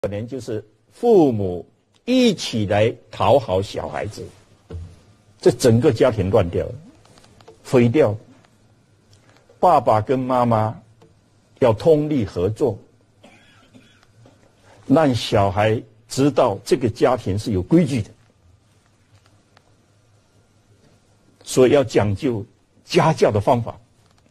可能就是父母一起来讨好小孩子，这整个家庭乱掉了，毁掉。爸爸跟妈妈要通力合作，让小孩知道这个家庭是有规矩的，所以要讲究家教的方法。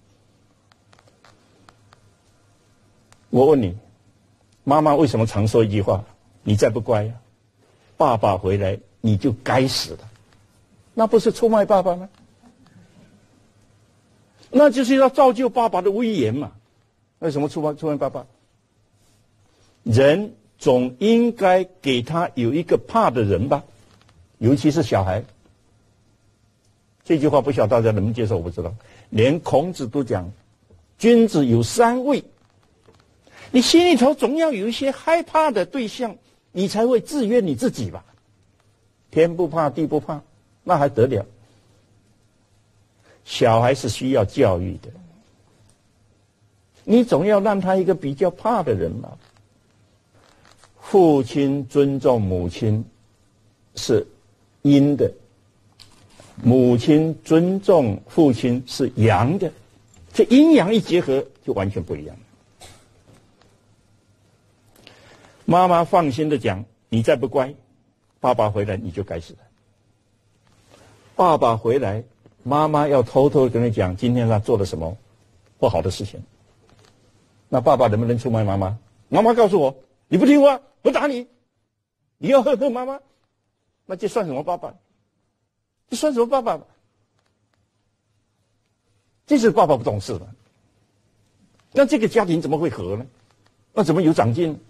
我问你，妈妈为什么常说一句话：你再不乖爸爸回来你就该死了？那不是出卖爸爸吗？那就是要造就爸爸的威严嘛。为什么出卖爸爸？人总应该给他有一个怕的人吧，尤其是小孩。这句话不晓得大家能不能接受，我不知道。连孔子都讲，君子有三畏。你心里头总要有一些害怕的对象，你才会制约你自己吧。天不怕地不怕，那还得了？小孩是需要教育的，你总要让他一个比较怕的人嘛。父亲尊重母亲是阴的，母亲尊重父亲是阳的，这阴阳一结合就完全不一样了。妈妈放心的讲，你再不乖，爸爸回来你就该死了。爸爸回来，妈妈要偷偷跟你讲今天他做了什么不好的事情。那爸爸能不能出卖妈妈？妈妈告诉我，你不听话我打你，你要恨妈妈，那这算什么爸爸？这算什么爸爸？这是爸爸不懂事了。那这个家庭怎么会和呢？那怎么有长进呢？